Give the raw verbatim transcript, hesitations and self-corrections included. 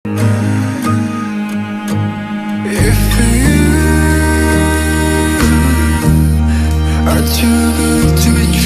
If you are too good to be true,